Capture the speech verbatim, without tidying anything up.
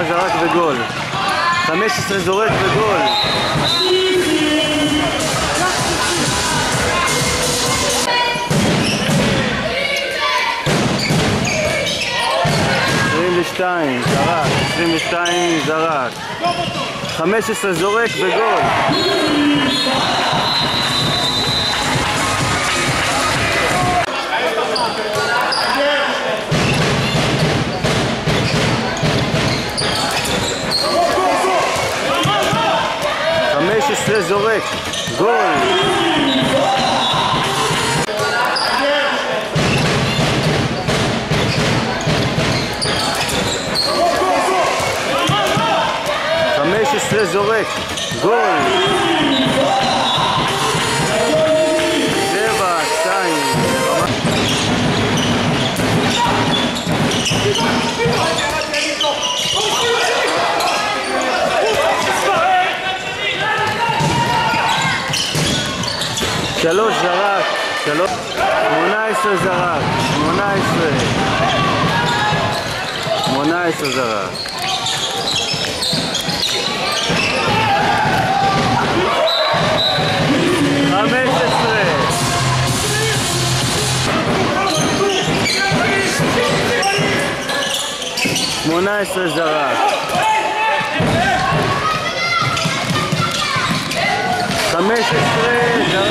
עשרה זרק וגול. חמש עשרה זורק וגול. עשרים ושתיים זרק, עשרים ושתיים זרק. חמש עשרה זורק וגול. חמש עשרה זורק, גול. חמש עשרה זורק, גול. שבע, שתיים. שלוש זרק, שלוש, שמונה עשרה זרק, שמונה עשרה, שמונה עשרה זרק. חמש עשרה. שמונה עשרה זרק. חמש עשרה זרק.